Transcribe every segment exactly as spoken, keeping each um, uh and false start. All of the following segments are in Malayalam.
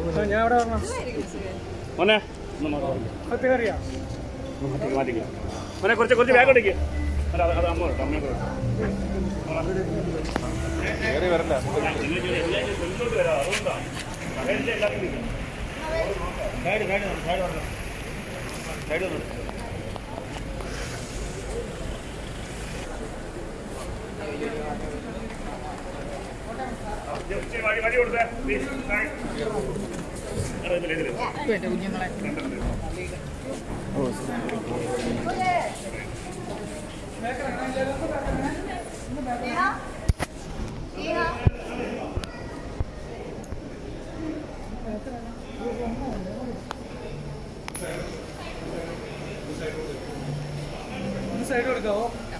ഞാൻ അവിടെ വരണം മോനെ പത്തുകറിയാ മാറ്റിക്ക മോനെ കുറച്ച് കുറച്ച് ബാഗോട്ടേക്ക് അത് അമ്മ അമ്മയെ വരണ്ട വരാം അതുകൊണ്ടാണ് സൈഡ് സൈഡ് സൈഡ് വരണം സൈഡ് വരണം വടി വടി കൊടുത്തേ കുഞ്ഞുങ്ങളെ സൈഡ് കൊടുക്കാവോ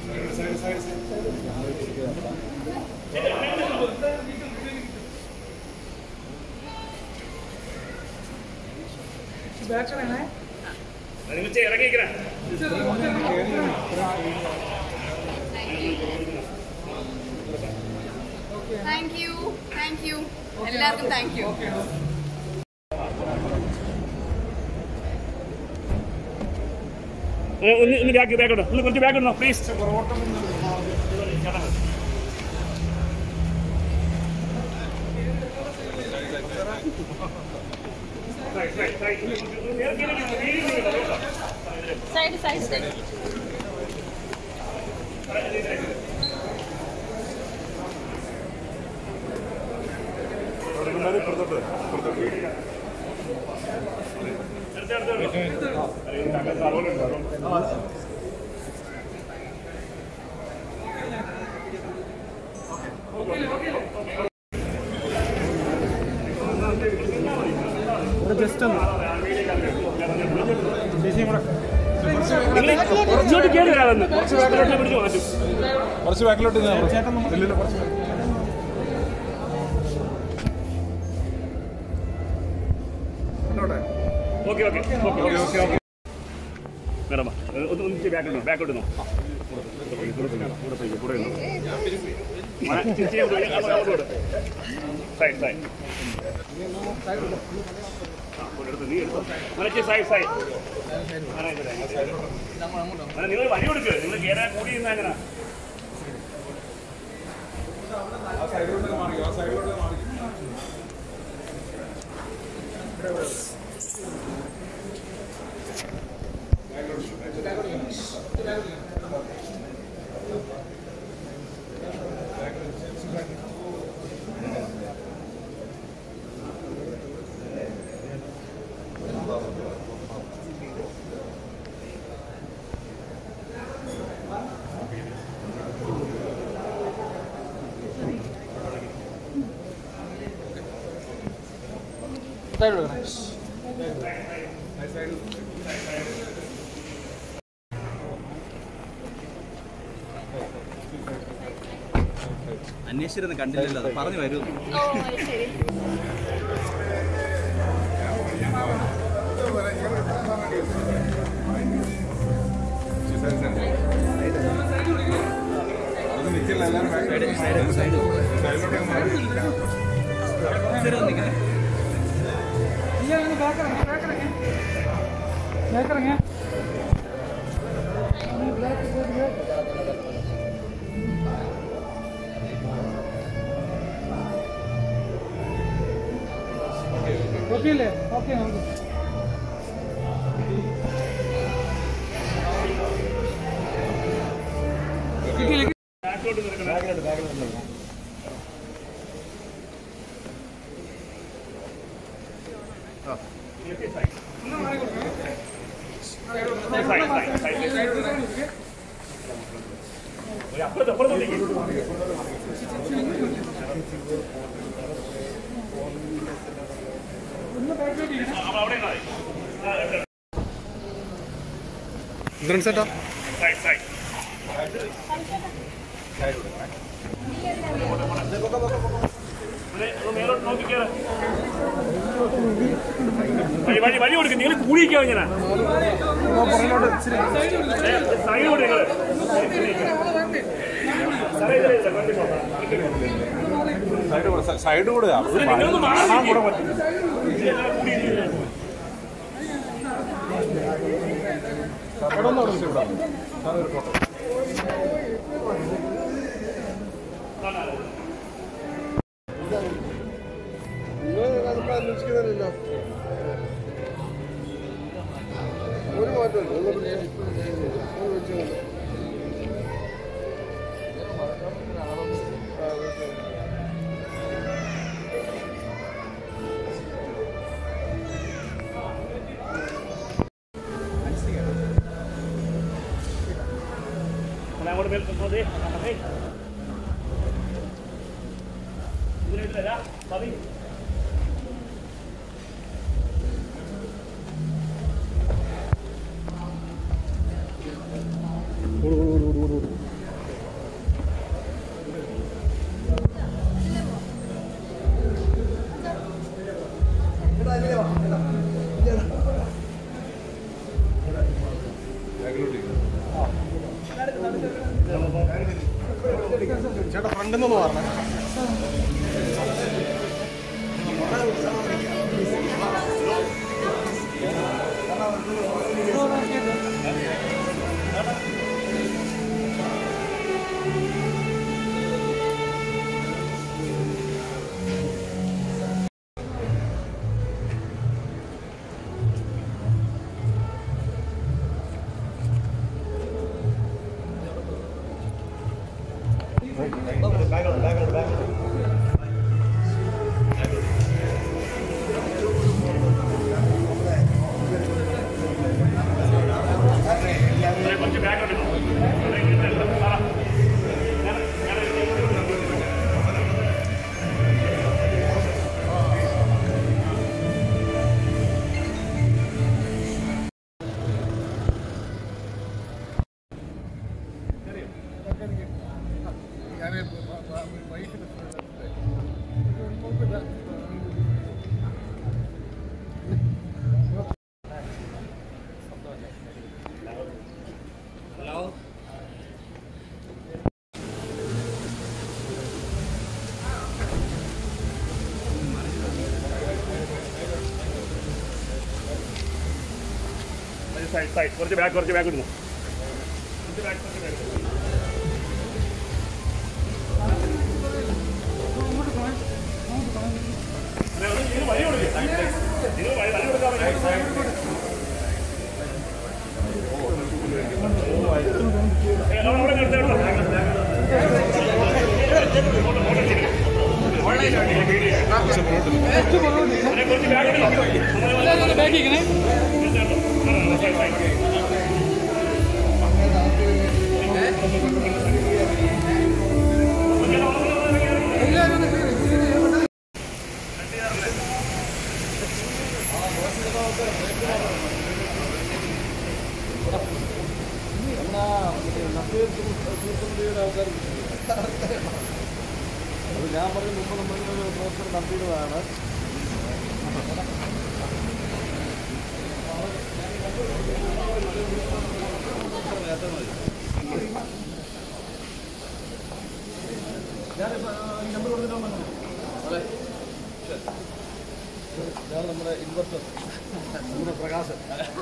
ബാക്കണേ ഇറങ്ങിയിരിക്കണേ താങ്ക് യു താങ്ക് യു എല്ലാവർക്കും താങ്ക് യു ഒന്ന് ബാക്ക് ബാക്കോട്ടോ ഒന്ന് കുറച്ച് ബാക്കോട്ടോ please side side side just ഒന്ന് ഇങ്ങോട്ട് കയറി വരാമെന്ന് കുറച്ച് ബാക്കിലോട്ട് പിടിച്ച് മാറ്റും കുറച്ച് ബാക്കിലോട്ട് okay okay okay okay okay madam ഒന്ന് ഒന്ന് ബാക്കോട്ടോ ബാക്കോട്ട് നോ കൂടെ പോയി കൂടെ നോ സൈഡ് സൈഡ് നീ എടുത്തോ മനസ്സിൽ സൈഡ് സൈഡ് നിങ്ങൾ വഴി കൊടുക്കുക നിങ്ങൾ കയറാൻ കൂടി ഇരുന്ന അങ്ങനെ അന്വേഷിച്ചിരുന്ന് കണ്ടില്ലല്ലോ അത് പറഞ്ഞു വരൂ ഓക്കെ അല്ലേ ഓക്കെ നമുക്ക് അപ്പുറത്ത് അപ്പുറത്തോട്ടേക്ക് ചേട്ടാ സൈഡ് സൈഡ് മേലോട്ട് നോക്കിക്കയറ വഴി വഴി വഴി കൊടുക്കും നിങ്ങൾ കൂടിയിരിക്കാ ഇങ്ങനെ സൈഡ് കൊടുക്കും നിങ്ങൾ സൈഡ് സൈഡ് കൂടെ നിങ്ങളൊന്ന് മാറാൻ കൂടെ പറ്റില്ല. അന്വേഷിക്കുന്നില്ലല്ലോ ഒരു മാറ്റമില്ല. അങ്ങോട്ട് മേൽ മതി ഇതിലേക്ക് തരാം മതി. ചേട്ടാ ഫ്രണ്ടിൽ നിന്ന് പറഞ്ഞേ. കുറച്ച് ബാക്ക് സൈഡ് സൈഡ് കുറച്ച് ബാക്ക് കുറച്ച് ബാക്ക് ഇടുന്നു. കുറച്ച് ബാക്ക് കുറച്ച് ബാക്ക് വഴി കൊടുക്കുക. നിങ്ങൾ വഴി കൊടുക്കാൻ അവിടെ നിർത്തേണ്ടോ? കുറച്ച് ബാക്ക് ബാക്കിങ്ങനെ അത് ഞാൻ പറഞ്ഞ മുമ്പ് നമ്മളിങ്ങനെ പ്രവർത്തനം നടത്തിയതാണ്. ഞാൻ നമ്മുടെ ഇൻവെർട്ടർ നമ്മുടെ പ്രകാശൻ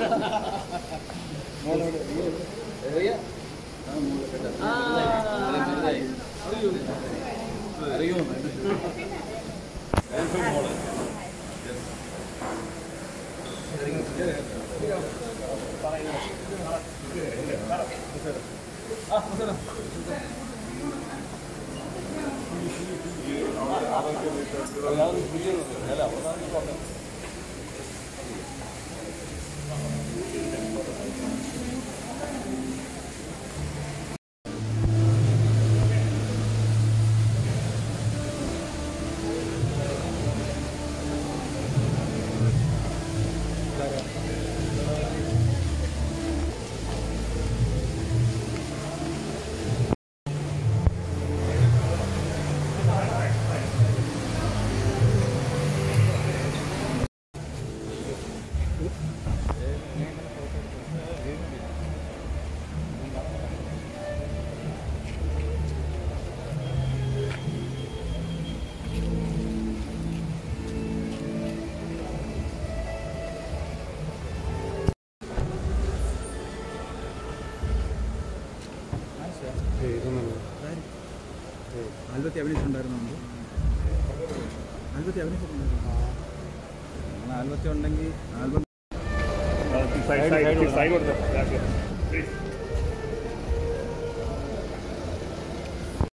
അറിയോ ആൽബത്തി അഭിനയിച്ചിട്ടുണ്ടായിരുന്നുണ്ട് ആൽബത്തി അഭിനയിച്ചിട്ടുണ്ടായിരുന്നു ആൽബത്തി ഉണ്ടെങ്കിൽ ആൽബം സൈഡ് സൈഡ് സൈഡ് കൊടുത്തോ